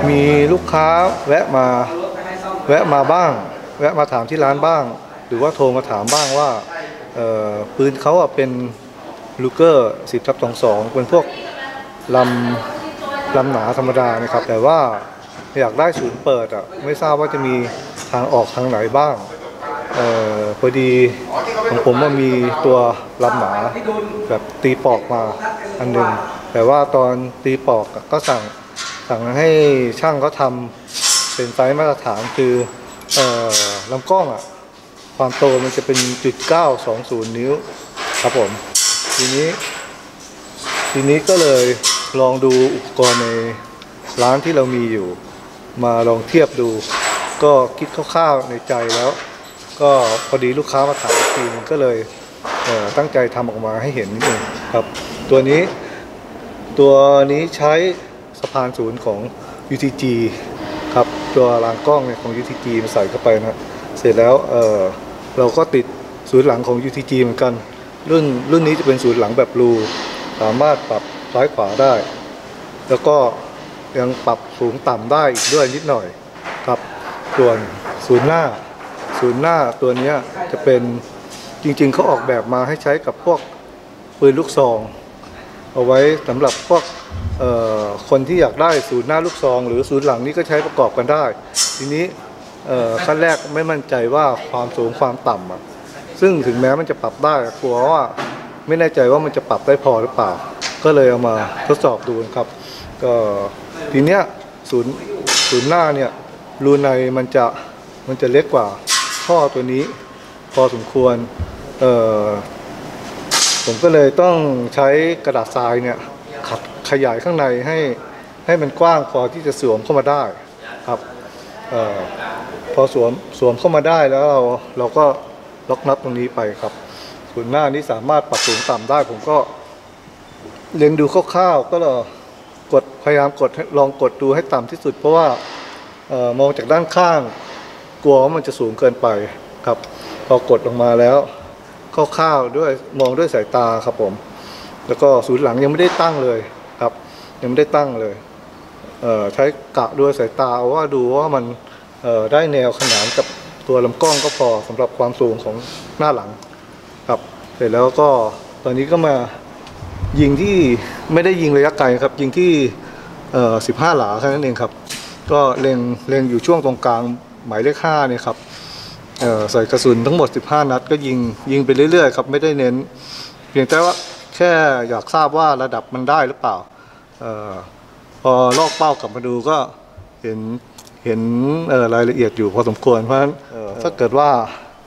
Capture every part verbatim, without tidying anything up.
มีลูกค้าแวะมาแวะมาบ้างแวะมาถามที่ร้านบ้างหรือว่าโทรมาถามบ้างว่าปืนเขาเป็นลูเกอร์สิบทับสองสองเป็นพวกลำลำหนาธรรมดานะครับแต่ว่าอยากได้ศูนย์เปิดอ่ะไม่ทราบว่าจะมีทางออกทางไหนบ้างออพอดีของผมมันมีตัวลำหนาแบบตีปอกมาอันหนึ่งแต่ว่าตอนตีปอกก็สั่งสั่งให้ช่างเขาทำเป็นไซส์มาตรฐานคือเอ่อลำกล้องอ่ะความโตมันจะเป็นจุดเก้าสองศูนย์นิ้วครับผมทีนี้ทีนี้ก็เลยลองดูอุปกรณ์ในร้านที่เรามีอยู่มาลองเทียบดูก็คิดคร่าวๆในใจแล้วก็พอดีลูกค้ามาถามอีกทีนึงก็เลยเอ่อตั้งใจทำออกมาให้เห็นนิดนึงครับตัวนี้ตัวนี้ใช้สะพานศูนย์ของ ยู ที จี ครับตัวรางกล้องเนี่ยของ ยู ที จี มาใส่เข้าไปนะเสร็จแล้วเออเราก็ติดศูนย์หลังของ ยู ที จี เหมือนกันรุ่นรุ่นนี้จะเป็นศูนย์หลังแบบรูสามารถปรับซ้ายขวาได้แล้วก็ยังปรับสูงต่ำได้อีกด้วยนิดหน่อยครับส่วนศูนย์หน้าศูนย์หน้าตัวนี้จะเป็นจริงๆเขาออกแบบมาให้ใช้กับพวกปืนลูกซองเอาไว้สำหรับพวกคนที่อยากได้ศูนย์หน้าลูกซองหรือศูนย์หลังนี้ก็ใช้ประกอบกันได้ทีนี้ขั้นแรกไม่มั่นใจว่าความสูงความต่ำอ่ะซึ่งถึงแม้มันจะปรับได้กลัวว่าไม่แน่ใจว่ามันจะปรับได้พอหรือเปล่าก็เลยเอามาทดสอบดูครับก็ทีเนี้ยศูนย์ศูนย์หน้าเนี่ยรูในมันจะมันจะเล็กกว่าท่อตัวนี้พอสมควรเอ่อผมก็เลยต้องใช้กระดาษทรายเนี่ยขัดขยายข้างในให้ให้มันกว้างพอที่จะสวมเข้ามาได้ครับเอ่อพอสวมสวมเข้ามาได้แล้วเราเราก็ล็อกน็อตตรงนี้ไปครับศูนย์หน้านี้สามารถปรับสูงต่ำได้ผมก็เล็งดูคร่าวๆก็กดพยายามกดลองกดดูให้ต่ำที่สุดเพราะว่าเอ่อมองจากด้านข้างกลัวว่ามันจะสูงเกินไปครับพอกดลงมาแล้วคร่าวๆด้วยมองด้วยสายตาครับผมแล้วก็ศูนย์หลังยังไม่ได้ตั้งเลยครับยังไม่ได้ตั้งเลยเอ่อใช้กะด้วยสายตาว่าดูว่ามันเอ่อได้แนวขนานกับตัวลำกล้องก็พอสำหรับความสูงของหน้าหลังครับเสร็จแล้วก็ตอนนี้ก็มายิงที่ไม่ได้ยิงระยะไกลครับยิงที่เอ่อสิบห้าหลาแค่นั้นเองครับก็เล็งเล็งอยู่ช่วงตรงกลางหมายเลขห้าเนี่ยครับเอ่อใส่กระสุนทั้งหมดสิบห้านัดก็ยิงยิงไปเรื่อยๆครับไม่ได้เน้นเพียงแต่ว่าแค่อยากทราบว่าระดับมันได้หรือเปล่าเอ่อพอลอกเป้ากลับมาดูก็เห็นเห็นรายละเอียดอยู่พอสมควรเพราะฉะนั้นถ้าเกิดว่า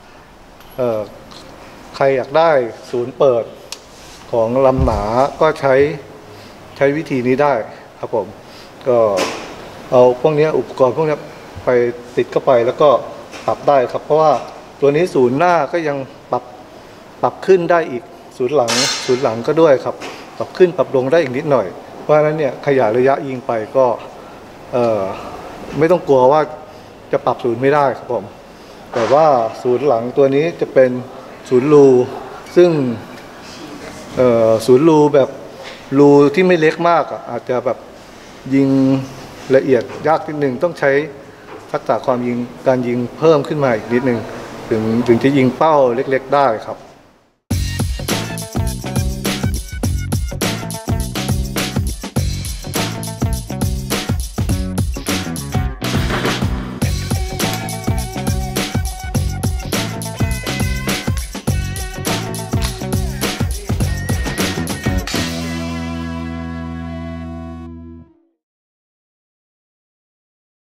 ใครอยากได้ศูนย์เปิดของลำหนาก็ใช้ใช้วิธีนี้ได้ครับผมก็เอาพวกนี้อุปกรณ์พวกนี้ไปติดเข้าไปแล้วก็ปรับได้ครับเพราะว่าตัวนี้ศูนย์หน้าก็ยังปรับปรับขึ้นได้อีกศูนย์หลังศูนย์หลังก็ด้วยครับปรับขึ้นปรับลงได้อีกนิดหน่อยเพราะฉะนั้นเนี่ยขยายระยะยิงไปก็เอ่อไม่ต้องกลัวว่าจะปรับศูนย์ไม่ได้ครับผมแต่ว่าศูนย์หลังตัวนี้จะเป็นศูนย์รูซึ่งเอ่อศูนย์รูแบบรูที่ไม่เล็กมากอ่ะอาจจะแบบยิงละเอียดยากนิดนึงต้องใช้ทักษะความยิงการยิงเพิ่มขึ้นมาอีกนิดนึงถึงถึงจะยิงเป้าเล็กๆได้ครับ